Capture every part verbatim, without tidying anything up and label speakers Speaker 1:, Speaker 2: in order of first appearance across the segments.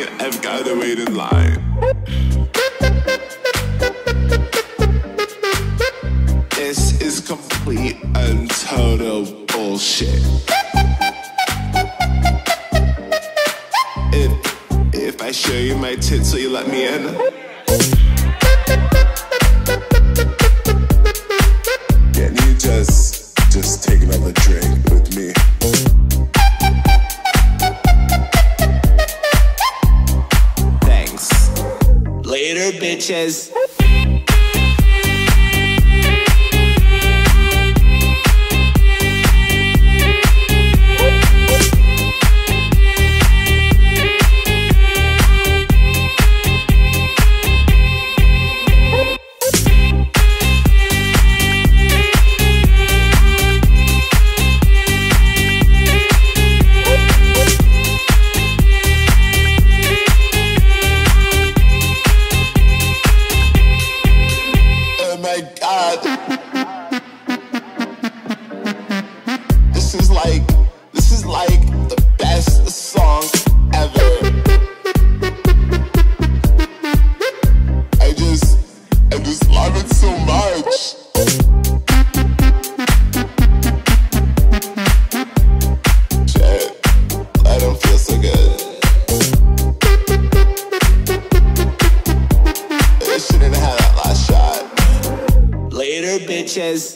Speaker 1: me, I've gotta wait in line. This is complete and total bullshit. If, if I show you my tits, will you let me in? Can you just, just take another drink with me? Thanks. Later, bitches. This is like, this is like the best song ever. I just, I just love it so much. Shit, I don't feel so good. I shouldn't have had that last shot. Later, bitches.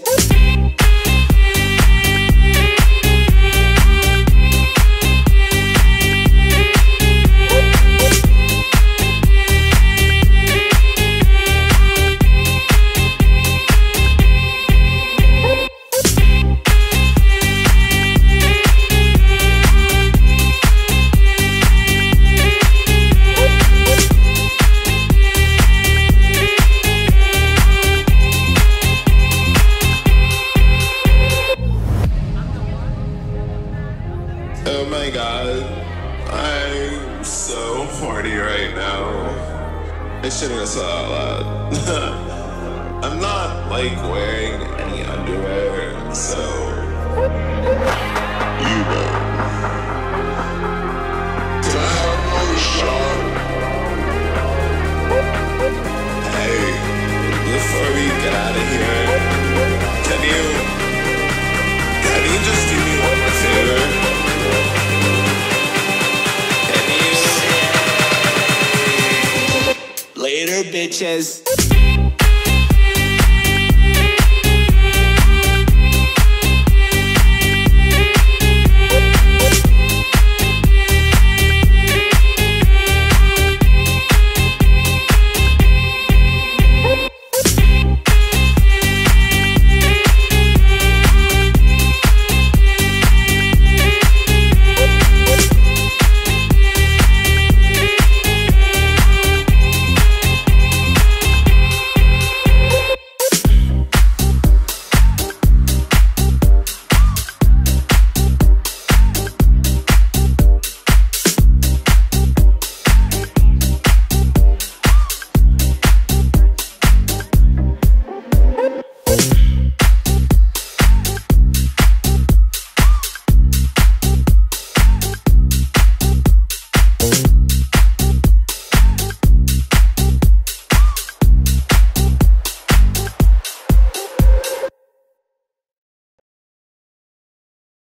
Speaker 1: Oh my god, I'm so horny right now. I shouldn't have said that out loud. I'm not like wearing any underwear, so you know. Can I have another shot? Hey, before we get out of here, can you, can you just do me one more favor? Later, bitches.